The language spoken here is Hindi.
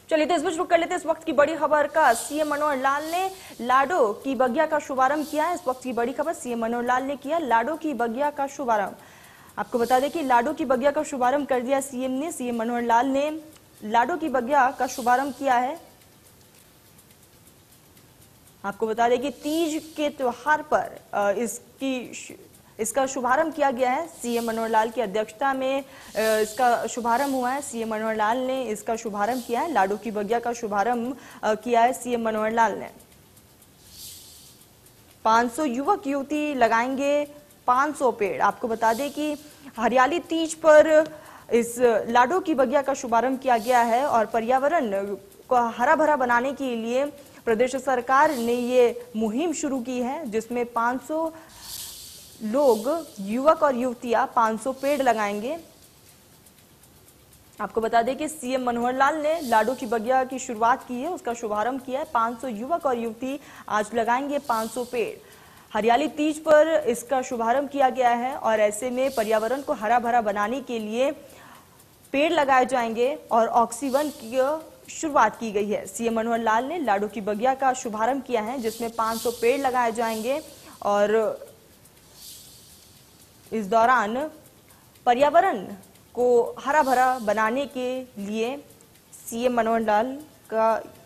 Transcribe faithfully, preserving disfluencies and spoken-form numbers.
चलिए तो इस बीच रुक कर लेते हैं इस वक्त की बड़ी खबर का। सीएम मनोहर लाल ने लाडो की बगिया का शुभारंभ किया है। इस वक्त की बड़ी खबर, सीएम मनोहर लाल ने किया लाडो की बगिया का शुभारंभ। आपको बता दें कि लाडो की बगिया का शुभारंभ कर दिया सीएम ने। सीएम मनोहर लाल ने लाडो की बगिया का शुभारंभ किया है। आपको बता दें कि तीज के त्योहार पर इसकी इसका शुभारंभ किया गया है। सीएम मनोहर लाल की अध्यक्षता में इसका शुभारंभ हुआ है। सीएम मनोहर लाल ने इसका शुभारंभ किया है। लाडो की बगिया का शुभारंभ किया है सीएम मनोहर लाल ने। पाँच सौ युवक युवती लगाएंगे पाँच सौ पेड़। आपको बता दें कि हरियाली तीज पर इस लाडो की बगिया का शुभारंभ किया गया है और पर्यावरण को हरा भरा बनाने के लिए प्रदेश सरकार ने ये मुहिम शुरू की है, जिसमें पाँच सौ लोग, युवक और युवतियां पाँच सौ पेड़ लगाएंगे। आपको बता दें कि सीएम मनोहर लाल ने लाडो की बगिया की शुरुआत की है, उसका शुभारंभ किया है। पाँच सौ युवक और युवती आज लगाएंगे पाँच सौ पेड़। हरियाली तीज पर इसका शुभारंभ किया गया है और ऐसे में पर्यावरण को हरा भरा बनाने के लिए पेड़ लगाए जाएंगे और ऑक्सीजन की शुरुआत की गई है। सीएम मनोहर लाल ने लाडो की बगिया का शुभारंभ किया है, जिसमें पाँच सौ पेड़ लगाए जाएंगे और इस दौरान पर्यावरण को हरा भरा बनाने के लिए सीएम मनोहर लाल का